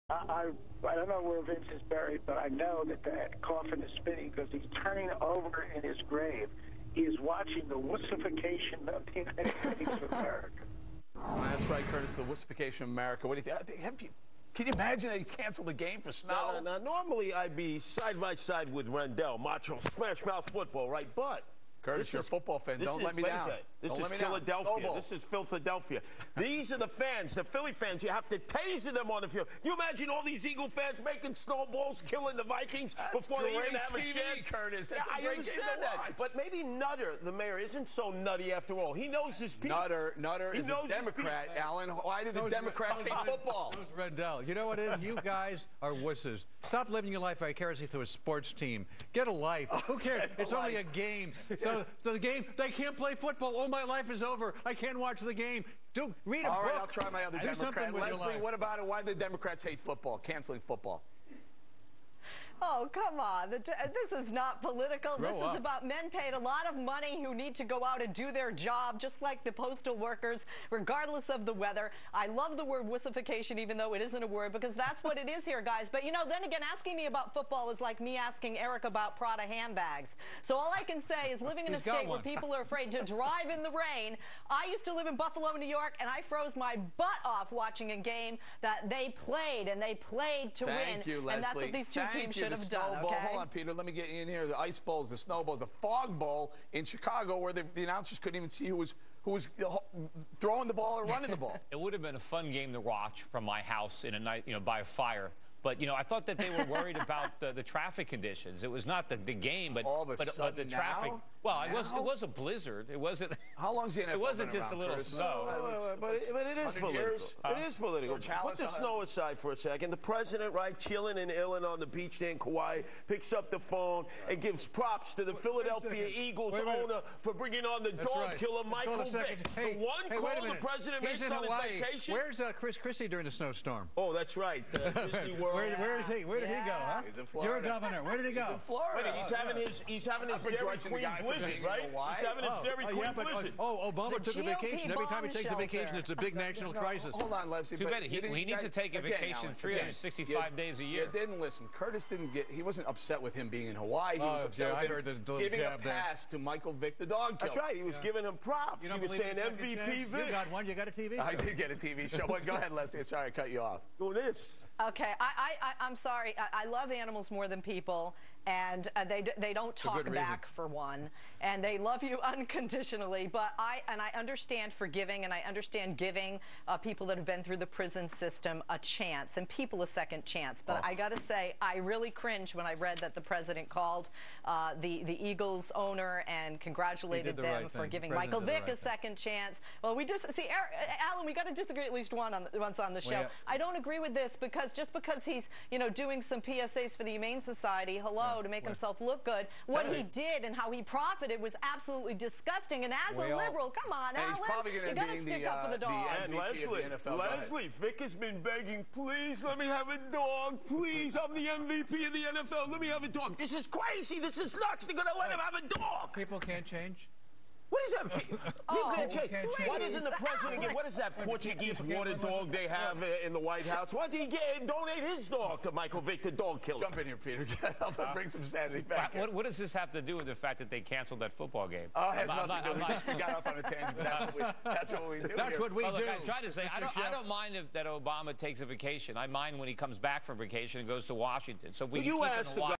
I don't know where Vince is buried, but I know that that coffin is spinning because he's turning over in his grave. He is watching the wussification of the United States of America. Well, that's right, Curtis, the wussification of America. What do you think? Can you imagine they canceled the game for snow? No, normally I'd be side by side with Rendell, macho, smash mouth football, right? But Curtis, you're a football fan. Don't let me down. This is Philadelphia. This is Philadelphia. These are the fans, the Philly fans. You have to taser them on the field. You imagine all these Eagle fans making snowballs, killing the Vikings before they even have a chance? Curtis. That's a great game to watch. But maybe Nutter, the mayor, isn't so nutty after all. He knows his people. Nutter is a Democrat, Alan. Why do the Democrats hate football? Those Rendell. You know what it is? You guys are wusses. Stop living your life vicariously through a sports team. Get a life. Who cares? It's only a game. So the game, they can't play football. Oh, my life is over. I can't watch the game. Read a book. All right, I'll try my other Democrat. Leslie, what about it? Why do the Democrats hate football, canceling football? Oh, come on. This is not political. This is about men paid a lot of money who need to go out and do their job, just like the postal workers, regardless of the weather. I love the word wussification, even though it isn't a word, because that's what it is here, guys. But, you know, then again, asking me about football is like me asking Eric about Prada handbags. So all I can say is living in a state where people are afraid to drive in the rain. I used to live in Buffalo, New York, and I froze my butt off watching a game that they played, and they played to win. Thank you, Leslie. And that's what these two teams should have done, okay? Hold on, Peter. Let me get you in here. The ice bowls, the snow bowls, the fog bowl in Chicago, where the announcers couldn't even see who was throwing the ball or running the ball. It would have been a fun game to watch from my house in a night, by a fire. But, I thought that they were worried about the traffic conditions. It was not the game, but, but the traffic. Now? Well, it was a blizzard. It wasn't. How long's the NFL? It wasn't just a little snow. But it is political. It is political. Put the snow aside for a second. The president, right, chilling and illing on the beach there in Kauai, picks up the phone and gives props to the Philadelphia Eagles owner for bringing on the dog killer Michael Vick. The one call the president makes on his vacation. Where's Chris Christie during the snowstorm? Oh, that's right. Disney World. Where is he? Where did he go? Huh? He's in Florida. You're a governor. Where did he go? He's in Florida. Wait, he's having his Dairy Queen blizzard, right? He's having his Dairy Queen blizzard. Obama took a vacation. Every time he takes a vacation, it's a big national crisis. Hold on, Leslie. Too bad. He needs to take a vacation 365 days a year. You didn't listen. Curtis he wasn't upset with him being in Hawaii. He was upset with him giving a pass to Michael Vick, the dog killer. That's right. He was giving him props. He was saying MVP Vick. You got one. You got a TV show? I did get a TV show. Go ahead, Leslie. Sorry, I cut you off. Do this. Okay, I'm sorry. I love animals more than people, and they don't talk back for one, and they love you unconditionally. But I understand forgiving, and I understand giving people that have been through the prison system a chance, and people a second chance. But I got to say, I really cringed when I read that the president called the Eagles owner and congratulated them for giving Michael Vick a second chance. Well, we just see, Alan, we got to disagree at least once on the show. I don't agree with this because just because he's, doing some PSAs for the Humane Society, to make himself look good, what he did and how he profited was absolutely disgusting. And as a liberal, come on, Alan, you got to stick up for the dog. And Leslie, Vick has been begging, please let me have a dog. Please, I'm the MVP of the NFL. Let me have a dog. This is crazy. This is nuts. They're going to let him have a dog. People can't change. What is that? Why doesn't the president get, what is that Portuguese water dog they have in the White House? Why did he donate his dog to Michael Vick, the dog killer? Jump in here, Peter. Help bring some sanity back. What does this have to do with the fact that they canceled that football game? Oh, it has nothing to do. We got off on a tangent, but that's what we do. That's what we do. Look, I'm trying to say, I don't mind that Obama takes a vacation. I mind when he comes back from vacation and goes to Washington. So if we keep him